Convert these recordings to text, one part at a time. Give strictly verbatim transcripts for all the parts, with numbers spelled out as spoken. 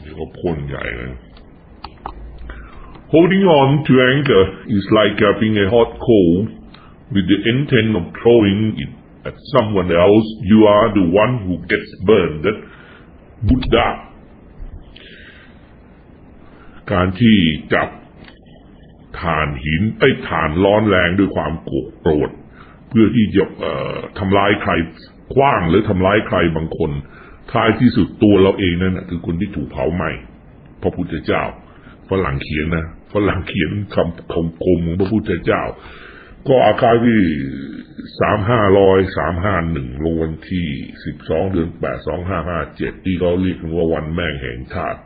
เดี๋ยวก็พ่นใหญ่เลย Holding on to anger is like grabbing a hot coal with the intent of throwing it at someone else. You are the one who gets burned. Buddha การที่จับถ่านหินไอ้ถ่านร้อนแรงด้วยความโกรธเพื่อที่จะเอ่อทำลายใครขว้างหรือทำร้ายใครบางคนท้ายที่สุดตัวเราเองนั่นนะคือคนที่ถูกเผาไหม้พระพุทธเจ้าฝรั่งเขียนนะฝรั่งเขียนคำคมคมของพระพุทธเจ้าก็อาคารที่สามห้าร้อยสามห้าหนึ่งลงวันที่สิบสองเดือนแปดสองห้าห้าเจ็ดที่เขาเรียกว่าวันแม่แห่งชาติ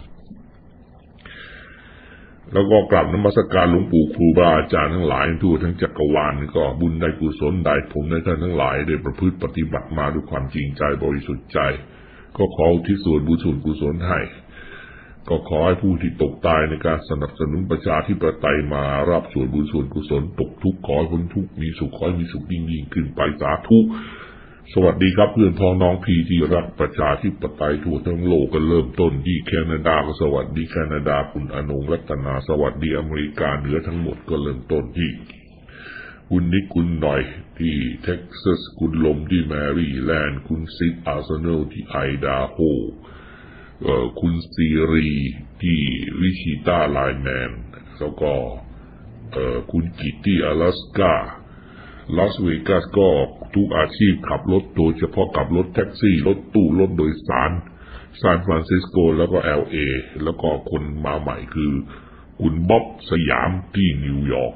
แล้วก็กราบนมัสการหลวงปู่ครูบาอาจารย์ทั้งหลายทั่วทั้งจักรวาลก็บุญได้กุศลได้ผลได้ท่านทั้งหลายได้ประพฤติปฏิบัติมาด้วยความจริงใจบริสุทธิ์ใจก็ขอที่ส่วนบุญส่วนกุศลให้ก็ขอให้ผู้ที่ตกตายในการสนับสนุนประชาธิปไตยมารับส่วนบุญส่วนกุศลตกทุกข์ขอให้พ้นทุกข์มีสุขขอให้มีสุขยิ่งยิ่งขึ้นไปสาธุสวัสดีครับเพื่อนพ้องน้องพี่ที่รักประชาธิปไตยทั่วทั้งโลกกันเริ่มต้นที่แคนาดาก็สวัสดีแคนาดาคุณอนงรัตนาสวัสดีอเมริกาเหนือทั้งหมดก็เริ่มต้นที่คุณนิกคุณหน่อยที่เท็กซัสคุณลมที่แมรี่แลนด์คุณซิดอาร์เซนอลที่ไอดาโฮเอ่อคุณซีรีที่วิชิตาไลแมนแล้วก็เอ่อคุณกิตที่阿拉斯加ลาสเวกัสก็ทุกอาชีพขับรถโดยเฉพาะขับรถแท็กซี่รถตู้รถโดยสารซานฟรานซิสโกแล้วก็ แอล เอ แล้วก็คนมาใหม่คือคุณบ๊อบสยามที่นิวยอร์ก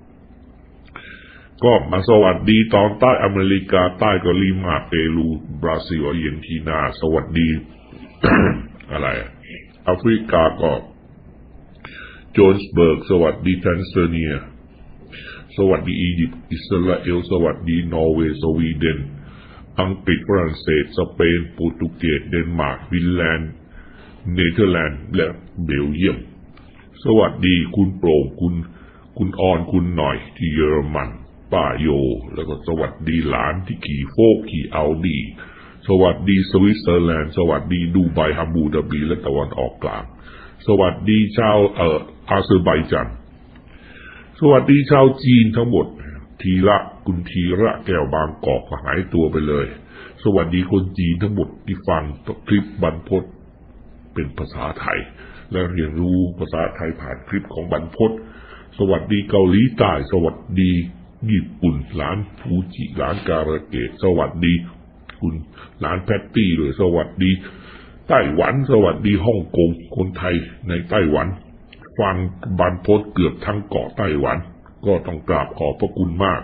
ก็มาสวัสดีตอนใต้อเมริกาใต้ก็ลิมาเปรูบราซิลอาร์เจนตินาสวัสดี อะไรแอฟริกาก็โจนสเบิร์กสวัสดีแทนซาเนียสวัสดีอียิปต์อิสราเอลสวัสดีนอร์เวย์สวีเดนอังกฤษฝรั่งเศสสเปนโปรตุเกสเดนมาร์กฟินแลนด์เนเธอร์แลนด์และเบลเยียมสวัสดีคุณโปร่งคุณคุณออนคุณหน่อยที่เยอรมันป้าโยแล้วก็สวัสดีหลานที่ขี่โฟกขี่อัลดีสวัสดีสวิตเซอร์แลนด์สวัสดีดูไบฮัมบูดาบีและตะวันออกกลางสวัสดีชาวเอ่ออาเซอร์ไบจานสวัสดีชาวจีนทั้งหมดทีละคุณทีละแก้วบางกอกหายตัวไปเลยสวัสดีคนจีนทั้งหมดที่ฟังคลิปบรรพตเป็นภาษาไทยและเรียนรู้ภาษาไทยผ่านคลิปของบรรพตสวัสดีเกาหลีใต้สวัสดีญี่ปุ่นหลานฟูจิหลานการะเกดสวัสดีคุณหลานแพตตี้เลยสวัสดีไต้หวันสวัสดีฮ่องกงคนไทยในไต้หวันฟังบรรพตเกือบทั้งเกาะไต้หวันก็ต้องกราบขอบพระคุณมาก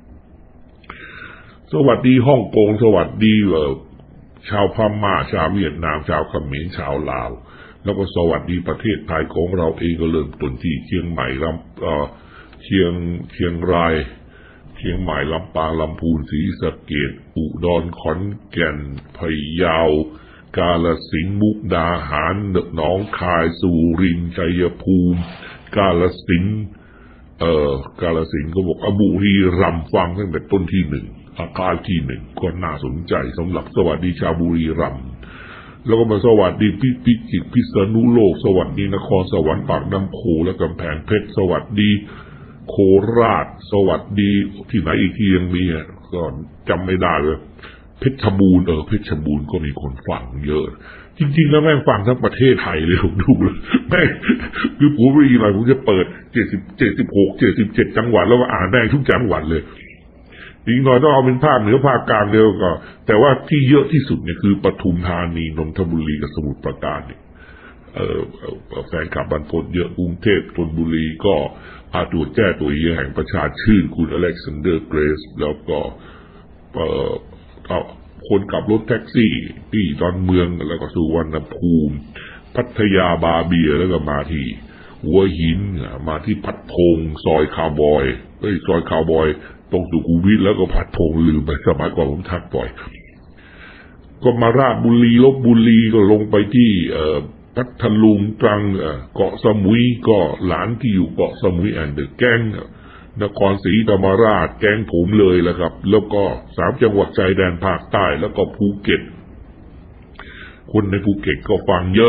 สวัสดีฮ่องกงสวัสดีเอ่อชาวพม่าชาวเวียดนามชาวเขมรชาวลาวแล้วก็สวัสดีประเทศไทยของเราเองก็เริ่มต้นที่เชียงใหม่ลำเอ่อเชียงเชียงรายเชียงใหม่ลำปางลำพูนศรีสะเกษอุดรขอนแก่นพะเยากาฬสินธุ์มุกดาหารหนองคายสุรินทร์ชัยภูมิกาฬสินธุ์เอ่อกาฬสินธุ์ก็บอกอบุรีรัมย์ฟังตั้งแต่ต้นที่หนึ่งอาคารที่หนึ่งก็น่าสนใจสำหรับสวัสดีชาวบุรีรัมย์แล้วก็มาสวัสดีพิพิจิตรพิษณุโลกสวัสดีนครสวรรค์ปากน้ำโขและกำแพงเพชรสวัสดีโคราชสวัสดีที่ไหนอีกที่ยังมีก็จำไม่ได้เลยเพชรบูรณ์เออเพชรบูรณ์ก็มีคนฟังเยอะจริงๆแล้วแม่งฟังทั้งประเทศไทยเลยผมดูเลยแม่งคือผมรีอะไรผมจะเปิดเจ็ดสิบเจ็ดสิบหกเจ็ดสิบเจ็ดจังหวัดแล้วก็อ่านได้ทุกจังหวัดเลยอีกหน่อยต้องเอาเป็นภาคเหนือภาคกลางเดียวก็แต่ว่าที่เยอะที่สุดเนี่ยคือปทุมธานีนนทบุรีกับสมุทรปราการเนี่ยเออแฟนคลับบรรพตเยอะกรุงเทพธนบุรีก็อาตัวแจ้ตัวเยี่ยแห่งประชาชื่นคุณอเล็กซานเดอร์เกรสแล้วก็เอ่อคนขับรถแท็กซี่ที่ดอนเมืองแล้วก็สุวรรณภูมิพัทยาบาเบียแล้วก็มาที่หัวหินมาที่พัดพงซอยคาวบอยเอ้ยซอยคาวบอยตรงสุขุมวิทแล้วก็พัดพงลืมไปสมัยก่อนผมทักบ่อยก็มาราชบุรีลพบุรีก็ลงไปที่เอ่อพัทลุงตรังเกาะสมุยก็หลานที่อยู่เกาะสมุยแอนด์เดอะแก๊งนครศรีธรรมราชแก๊งผมเลยแหละครับแล้วก็สามจังหวัดชายแดนภาคใต้แล้วก็ภูเก็ตคนในภูเก็ตก็ฟังเยอะ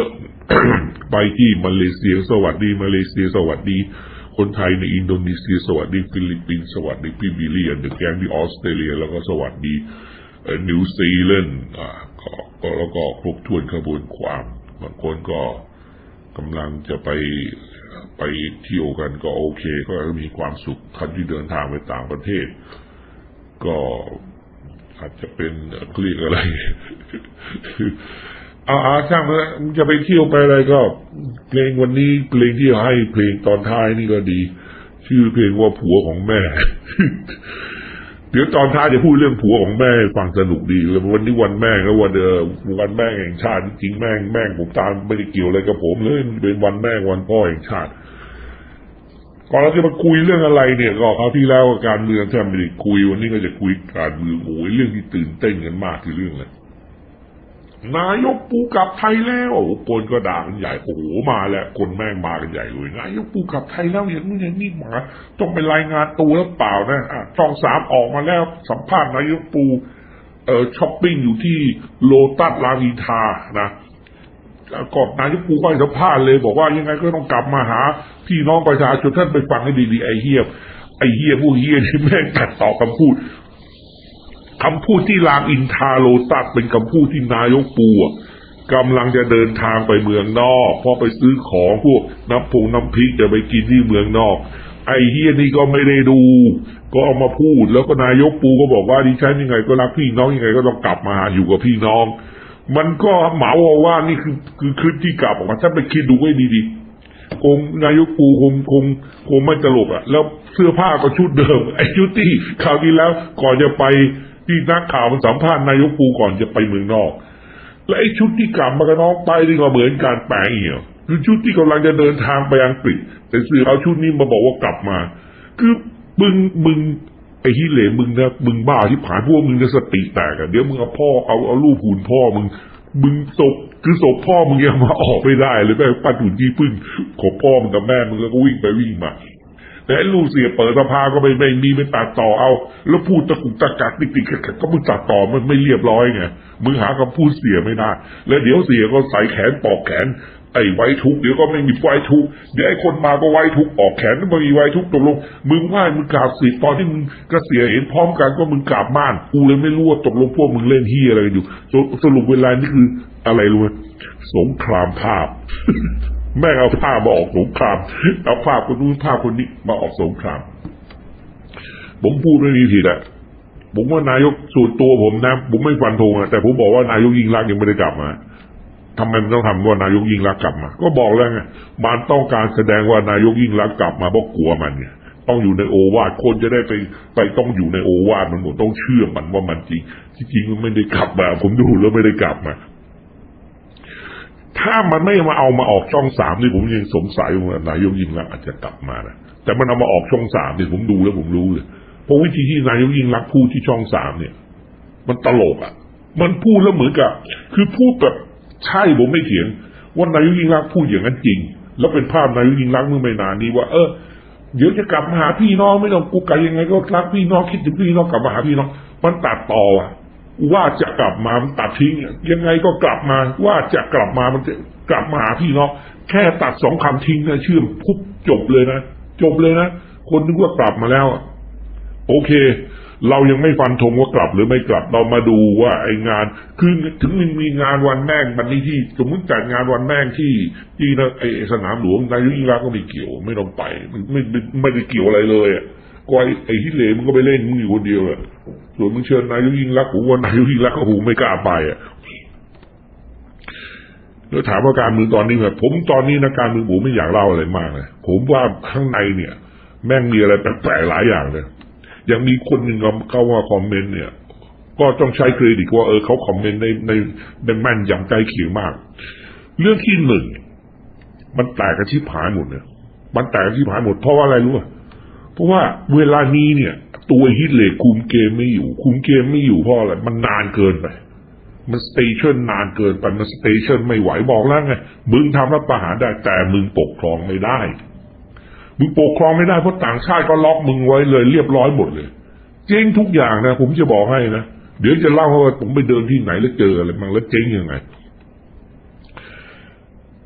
ไปที่มาเลเซียสวัสดีมาเลเซียสวัสดีคนไทยในอินโดนีเซียสวัสดีฟิลิปปินส์สวัสดีพี่บิลลี่อันเดอร์แกงที่ออสเตรเลียแล้วก็สวัสดีนิวซีแลนด์อ่าก็แล้วก็ครบถ้วนขบวนความบางคนก็กำลังจะไปไปเที่ยวกันก็โอเคก็มีความสุขท่านที่เดินทางไปต่างประเทศก็อาจจะเป็นเรียกอะไรอาอาช่างนะจะไปเที่ยวไปอะไรก็เพลงวันนี้เพลงที่ให้เพลงตอนท้ายนี่ก็ดีชื่อเพลงว่าผัวของแม่ เดี๋ยวตอนท้ายจะพูดเรื่องผัวของแม่ฟังสนุกดีเลยวันนี้วันแม่แล้ววันเดอวันแม่แห่งชาติจริงแม่แม่ผมตามไม่ได้เกี่ยวอะไรกับผมเลยเป็นวันแม่วันพ่อแห่งชาติก่อนเราจะมาคุยเรื่องอะไรเนี่ยก็คราวที่แล้วการเมืองแทบไม่ได้คุยวันนี้ก็จะคุยการเมืองโอ้ยเรื่องที่ตื่นเต้นกันมากคือเรื่องอะไรนายกปูกลับไทยแล้วคนก็ด่ากันใหญ่โอ้โหมาแล้วคนแม่งมากันใหญ่เลยนายกปูกลับไทยแล้วอย่างนี้อย่างนี้มาต้องไปรายงานตัวแล้วเปล่านะอ่ะช่องสามออกมาแล้วสัมภาษณ์นายกปูเอ่อช้อปปิ้งอยู่ที่โลตัสรามอินทรานะก่อนนายกปูก็ให้สัมภาษณ์เลยบอกว่ายังไงก็ต้องกลับมาหาพี่น้องประชาชนท่านไปฟังให้ดีๆไอ้เหี้ยไอ้เหี้ยผู้เหี้ยที่แม่งตัดต่อคำพูดคำพูดที่รามอินทราโลตัสเป็นคำพูดที่นายกปูกำลังจะเดินทางไปเมืองนอกเพราะไปซื้อของพวกน้ำผงน้ำพริกจะไปกินที่เมืองนอกไอ้เฮียนี่ก็ไม่ได้ดูก็เอามาพูดแล้วก็นายกปูก็บอกว่าดิฉันยังไงก็รักพี่น้องยังไงก็ต้องกลับมาอยู่กับพี่น้องมันก็เหมาว่านี่คือคือคลิปที่กลับออกมาถ้าไปคิดดูให้ดีๆคงนายกปูคงคงคงไม่ตลกอ่ะแล้วเสื้อผ้าก็ชุดเดิมไอ้ชุดที่คราวที่แล้วก่อนจะไปที่นักข่าวมันสัมภาษณ์นายกปูก่อนจะไปเมืองนอกและไอ้ชุดที่กลับมากับน้องไปนี่ก็เหมือนการแปลงเหี่ยวคือชุดที่กำลังจะเดินทางไปอังกฤษแต่สื่อเอาชุดนี้มาบอกว่ากลับมาคือมึงมึงไอ้ที่เหลมึงนะมึงบ้าที่ผ่านพวกมึงจะสติแตกอ่ะเดี๋ยวมึงเอาพ่อเอาเอาลูกหุ่นพ่อมึงมึงศพคือศพพ่อมึงยังมาออกไม่ได้เลยแม่ปั้นหุ่นที่พึ่งของพ่อมึงกับแม่มึงแล้วก็วิ่งไปวิ่งมาแต่ลูกเสียเปิดสภาก็ไม่ไม่มีไม่ตัดต่อเอาแล้วพูดตะกุกตะกักติดติดก็มึงตัดต่อมันไม่เรียบร้อยไงมึงหาคำพูดเสียไม่ได้แล้วเดี๋ยวเสียก็ใส่แขนปอกแขนไอ้ไว้ทุกเดี๋ยวก็ไม่มีไว้ทุกเดี๋ยวไอ้คนมาก็ไว้ทุกออกแขนไม่มีไว้ทุกตกลงมึงว่ามึงกราบสิตอนที่มึงก็เสียเห็นพร้อมกันก็มึงกราบม่านกูเลยไม่รู้ว่าตกลงพวกมึงเล่นเฮียอะไรกันอยู่สรุปเวลานี่คืออะไรรู้ไหมสงครามภาพ แม่เอาภาพมาออกสงครามเอาภาพคนนู้นภาพคนนี้มาออกสงครามผมพูดไม่มีผิดอะผมว่านายกส่วนตัวผมนะผมไม่ฟันธงอะแต่ผมบอกว่านายกยิ่งรักยังไม่ได้กลับมาทำไมมันต้องทำว่านายกยิ่งรักกลับมาก็บอกแล้วไงมันต้องการแสดงว่านายกยิ่งรักกลับมาเพราะกลัวมันไงต้องอยู่ในโอวาทคนจะได้ไปไปต้องอยู่ในโอวาทมันหมดต้องเชื่อมันว่ามันจริงจริงมันไม่ได้กลับมาผมดูแล้วไม่ได้กลับมาถ้ามันไม่มาเอามาออกช่องสามนี่ผมยังสงสัยว่านายกยิ่งรักอาจจะกลับมานะแต่มันเอามาออกช่องสามนี่ผมดูแล้วผมรู้เลยเพราะวิธีที่นายกยิ่งรักพูดที่ช่องสามเนี่ยมันตลกอ่ะมันพูดแล้วเหมือนกับคือพูดแบบใช่ผมไม่เถียงว่านายกยิ่งรักพูดอย่างนั้นจริงแล้วเป็นภาพนายกยิ่งรักเมื่อไม่นานนี้ว่าเออเดี๋ยวจะกลับมาหาพี่น้องไม่ต้องกูไกลยังไงก็รักพี่น้องคิดถึงพี่น้องกลับมาหาพี่น้องมันตัดต่ออ่ะว่าจะกลับมามันตัดทิ้งยังไงก็กลับมาว่าจะกลับมามันจะกลับมาหาพี่น้องแค่ตัดสองคำทิ้งนะเชื่อมพุบจบเลยนะจบเลยนะคนนึกว่ากลับมาแล้วโอเคเรายังไม่ฟันธงว่ากลับหรือไม่กลับเรามาดูว่าไอ้งานคือถึงมันมีงานวันแม่งวันนี้ที่สมมติจัดงานวันแม่งที่ที่ไอ้สนามหลวงนายกยิ่งรักก็ไม่เกี่ยวไม่ต้องไปไม่ไม่ไม่ได้เกี่ยวอะไรเลยอ่ะก็ไอ้ฮิเลมึงก็ไปเล่นมึงอยู่คนเดียวอ่ะส่วนมึงเชิญนายกยิ่งรักผมว่านายกยิ่งรักก็หูไม่กล้าไปอ่ะแล้วถามว่าการเมืองตอนนี้แบบผมตอนนี้นะการเมืองผมไม่อยากเล่าอะไรมากเลยผมว่าข้างในเนี่ยแม่งมีอะไรแปลกๆหลายอย่างเลยยังมีคนหนึ่งเขาว่าคอมเมนต์เนี่ยก็ต้องใช้เครดิตว่าเออเขาคอมเมนต์ในในในแม่นยำใกล้เคียงมากเรื่องที่หนึ่งมันแตกกันที่ผายหมดเนี่ยมันแตกกันที่ผายหมดเพราะว่าอะไรรู้ป่ะเพราะว่าเวลานี้เนี่ยตัวฮิตเลคุมเกมไม่อยู่คุมเกมไม่อยู่เพราะอะไรมันนานเกินไปมันสเตชันนานเกินไปมันสเตชันไม่ไหวบอกแล้วไงมึงทำรัฐประหารได้แต่มึงปกครองไม่ได้มึงปกครองไม่ได้เพราะต่างชาติก็ล็อกมึงไว้เลยเรียบร้อยหมดเลยเจ๊งทุกอย่างนะผมจะบอกให้นะเดี๋ยวจะเล่าว่าผมไปเดินที่ไหนแล้วเจออะไรบ้างแล้วเจ๊งยังไง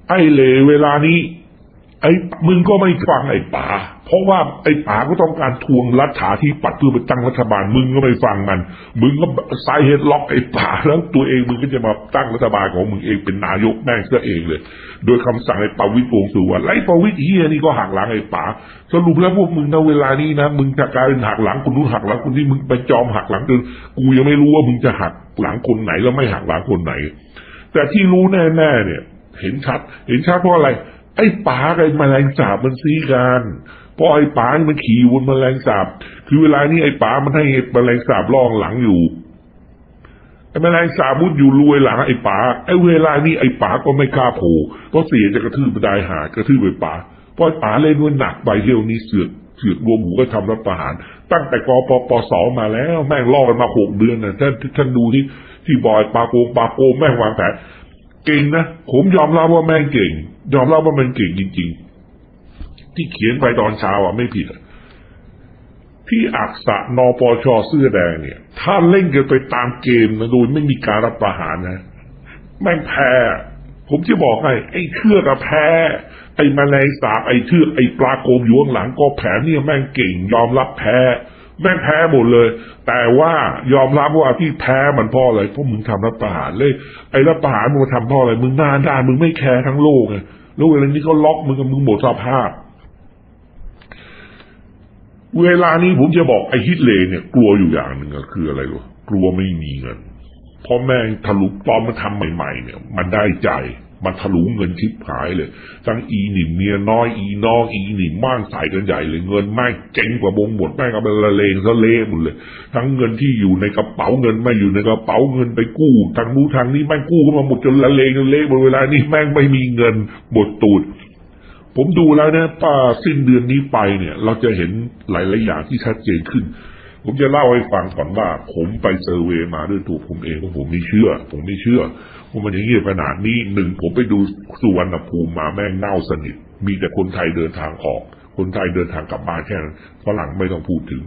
ไอ้เหลเวลานี้ไอ้มึงก็ไม่ฟังไอ้ป๋าเพราะว่าไอ้ป๋าก็ต้องการทวงรัฐาธิปัตย์เพื่อไปตั้งรัฐบาลมึงก็ไม่ฟังมันมึงก็สายเฮดล็อกไอ้ป๋าแล้วตัวเองมึงก็จะมาตั้งรัฐบาลของมึงเองเป็นนายกแม่งซะเองเลยโดยคำสั่งไอ้ประวิตรวงษ์สุวรรณไอ้ประวิตรเฮียนี่ก็หักหลังไอ้ป๋าสรุปแล้วพวกมึงณเวลานี้นะมึงจะกลายเป็นหักหลังคนนู้นหักหลังคนนี้มึงไปจอมหักหลังจนกูยังไม่รู้ว่ามึงจะหักหลังคนไหนแล้วไม่หักหลังคนไหนแต่ที่รู้แน่ๆเนี่ยเห็นชัดเห็นชัดเพราะอะไรไอ้ป๋ากับไอ้แมลงสาบมันซีกันเพราะไอ้ป๋านี่มันขี่บนแมลงสาบคือเวลานี้ไอ้ป๋ามันให้แมลงสาบล่องหลังอยู่ไอ้แมลงสาบมุดอยู่รวยหลังไอ้ป๋าไอ้เวลานี้ไอ้ป๋าก็ไม่กล้าโผล่เพราะเสียจะกระทืบไปได้หากระทืบไปป๋าเพราะไอ้ป๋าเล่นด้วยหนักไปเที่ยวนี้เสือกเสือกรวมหูก็ทำรัฐประหารตั้งแต่กปปสมาแล้วแม่งล่อกันมาหกเดือนนะท่านท่านดูที่ที่บอยปาโกงปาโกงแม่งวางแผนเก่งนะผมยอมรับว่าแม่งเก่งยอมรับว่ามันเก่งจริงๆที่เขียนไปตอนเช้าอ่ะไม่ผิดที่อักษะนปชเสื้อแดงเนี่ยถ้าเล่นกันไปตามเกมนะโดยไม่มีการรับประหารนะแม่งแพ้ผมจะบอกให้ไอ้เชือกกับแพ้ไอ้แมลงสาบไอ้เชือกไอ้ปลาโกมอยู่ข้างหลังก็แพ้เนี่ยแม่งเก่งยอมรับแพ้แม่งแพ้หมดเลยแต่ว่ายอมรับว่าที่แพ้มันเพราะอะไรเพราะมึงทำรัฐประหารเลยไอ้รัฐประหารมึงทำเพราะอะไรมึงหน้าด้านมึงไม่แคร์ทั้งโลกไงแล้วเวลานี้เขาล็อกมึงกับมึงหมดสภาพเวลานี้ผมจะบอกไอ้ฮิตเลย์เนี่ยกลัวอยู่อย่างหนึ่งก็คืออะไรรู้กลัวไม่มีเงินเพราะแม่งทะลุตอนมันทำใหม่ๆเนี่ยมันได้ใจมันทะลุเงินชิบหายเลยทั้งอีหนิมเมียน้อยอีน้องอีหนิมม่านใส่กันใหญ่เลยเงินแม่งเจ๊งกว่าบงหมดแม่งเอาไปละเลงซะเละหมดเลยทั้งเงินที่อยู่ในกระเป๋าเงินไม่อยู่ในกระเป๋าเงินไปกู้ทางนู้นทางนี้แม่งกู้เข้ามาหมดจนละเลงจนเละหมดเวลานี้แม่งไม่มีเงินหมดตูดผมดูแล้วนะป้าสิ้นเดือนนี้ไปเนี่ยเราจะเห็นหลายๆอย่างที่ชัดเจนขึ้นผมจะเล่าให้ฟังก่อนว่าผมไปเซอร์เวย์มาด้วยตัวผมเองว่าผมไม่เชื่อผมไม่เชื่อว่ามันอย่างนี้ขนาดนี้หนึ่งผมไปดูสุวรรณภูมิมาแม่งเน่าสนิทมีแต่คนไทยเดินทางออกคนไทยเดินทางกลับบ้านแค่นั้นฝรั่งไม่ต้องพูดถึง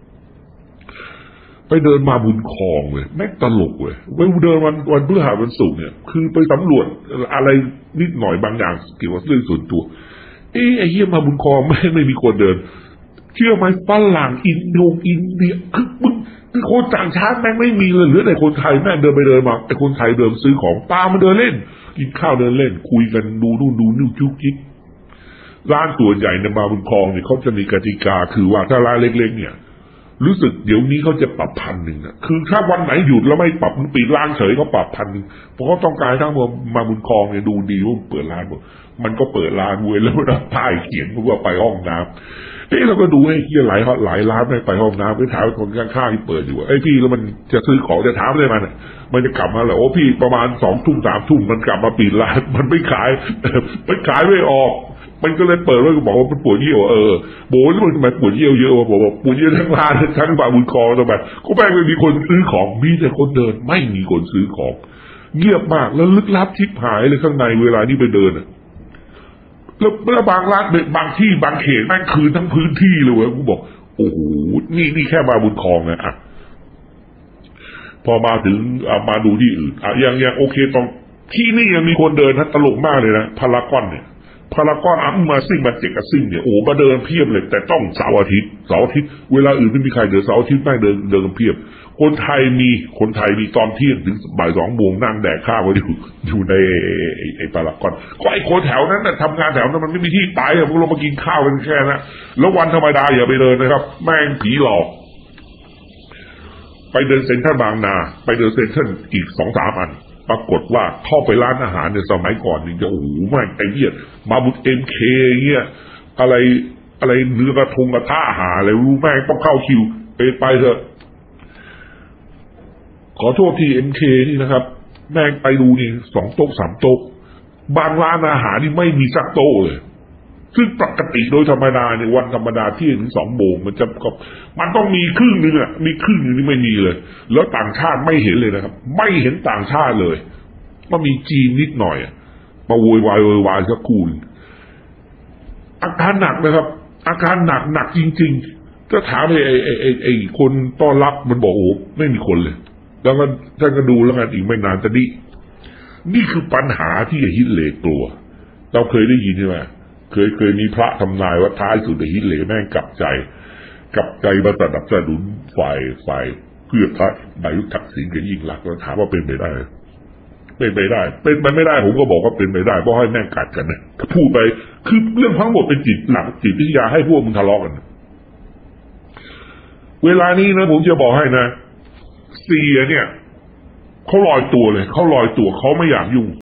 ไปเดินมาบุญคลองเลยแม่งตลกเลยไปเดินวันวันพฤหัสวันศุกร์เนี่ยคือไปสำรวจอะไรนิดหน่อยบางอย่างเกี่ยวกับเรื่องส่วนตัวเอ้ไอ้เหี้ยมาบุญคลองไม่ไม่มีคนเดินเชื่อไหมฝรั่งอินโดอินเดียคือมึงคือคนต่างชาติแม่งไม่มีเลยเหลือแต่คนไทยแม่งเดินไปเดินมาไอ้คนไทยเดินซื้อของปลามาเดินเล่นกินข้าวเดินเล่นคุยกันดูนู่นดูนี่จุกจิกร้านตัวใหญ่ในมาบุญคลองเนี่ยเขาจะมีกติกาคือว่าถ้าร้านเล็กๆเนี่ยรู้สึกเดี๋ยวนี้เขาจะปรับพันหนึ่งอ่ะคือถ้าวันไหนหยุดแล้วไม่ปรับปิดร้านเฉยเขาปรับพันหนึ่งเพราะเขาต้องการทั้งมาบุญคลองเนี่ยดูดีว่าเปิดร้านหมดมันก็เปิดร้านเว้ยแล้วนะป้ายเขียนว่าไปห้องน้ำเอ้เราก็ดูให้เฮียหลายหลายร้านไม่ไปห้องน้ำไปถามคนข้างๆที่เปิดอยู่ไอ้พี่แล้วมันจะซื้อของจะถามได้มันมันจะกลับมาเหรอโอ้พี่ประมาณสองทุ่มสามทุ่มมันกลับมาปิดร้านมันไม่ขายมันขายไม่ออกมันก็เลยเปิดแล้วก็บอกว่ามันปวดเยี่ยวเออโบนแล้วมันทำไมปวดเยี่ยวเยอะวะบอกว่าปวดเยี่ยวทั้งร้านทั้งบาบุญคอทำไมก็แม่งไม่มีคนซื้อของมีแต่คนเดินไม่มีคนซื้อของเงียบมากแล้วลึกลับชิบหายเลยข้างในเวลานี้ไปเดินแล้วเมื่อบางร้านบางที่บางเขตแม่งคืนทั้งพื้นที่เลยเว้ยกูบอกโอ้โหนี่นี่แค่มาบุญคลองนะอ่ะพอมาถึงมาดูที่อื่นอ่ะยังยังโอเคตรงที่นี่ยังมีคนเดินนะตลกมากเลยนะพารากอนเนี่ยพารากอนอ่ะมาซิ่งมาเจ็กกับซิ่งเนี่ยโอ้มาเดินเพียบเลยแต่ต้องเสาร์อาทิตย์เสาร์อาทิตย์เวลาอื่นไม่มีใครเดินเสาร์อาทิตย์แม่งเดินเดินกันเพียบคนไทยมีคนไทยมีตอนเที่ยงถึงบ่ายสองโมงนั่งแดกข้าวกันอยู่อยู่ในไอ้พารากอนก็ไอ้คนแถวนั้นน่ะทำงานแถวนั้นมันไม่มีที่ไปอ่ะพวกเรามากินข้าวกันแค่นั้นแล้ววันธรรมดาอย่าไปเดินนะครับแม่งผีหลอกไปเดินเซ็นทรัลบางนาไปเดินเซ็นทรัลอีกสองสามอันปรากฏว่าเข้าไปร้านอาหารเนี่ยสมัยก่อนนี่จะโอ้โหแม่งไอ้เหี้ยมาบุกเอ็มเคเงี้ยอะไรอะไรเนื้อกระทงกระทะอาหารอะไรรู้แม่งต้องเข้าคิวไปไปเถอะขอโทษทีเอ็มเคนี่นะครับแม่งไปดูนี่สองโต๊ะสามโต๊ะบางร้านอาหารนี่ไม่มีสักโต๊ะเลยซึ่งปกติโดยธรรมดาเนี่ยวันธรรมดาเที่ยงถึงสองโมงมันจะก็มันต้องมีครึ่งนึงอ่ะมีครึ่งนึงนี่ไม่มีเลยแล้วต่างชาติไม่เห็นเลยนะครับไม่เห็นต่างชาติเลยมันมีจีนนิดหน่อยมาโวยวายโวยวายสักคูณอาการหนักนะครับอาการหนักหนักจริงๆก็ถามไอ้ไอ้ไอ้ไอ้คนต้อนรับมันบอกโอ้ไม่มีคนเลยแล้วก็ท่านก็ดูแล้วกันอีกไม่นานจะนี่นี่คือปัญหาที่ฮิตเลย์กลัวเราเคยได้ยินใช่ไหมเคยเคยมีพระทำนายว่าท้ายสุดฮิตเลอร์แม่งกลับใจกลับใจมาสนับสนุนฝ่ายฝ่ายเพื่อพระนายกทักษิณกับยิ่งลักษณ์เราถามว่าเป็นไปได้เป็นไปได้เป็นไปไม่ได้ผมก็บอกว่าเป็นไปได้เพราะให้แม่งกัดกันนะพูดไปคือเรื่องทั้งหมดเป็นจิตหลักจิตวิทยาให้พวกมึงทะเลาะกันเวลานี้นะผมจะบอกให้นะเซียเนี่ยเขาลอยตัวเลยเขาลอยตัวเขาไม่อยากยุ่ง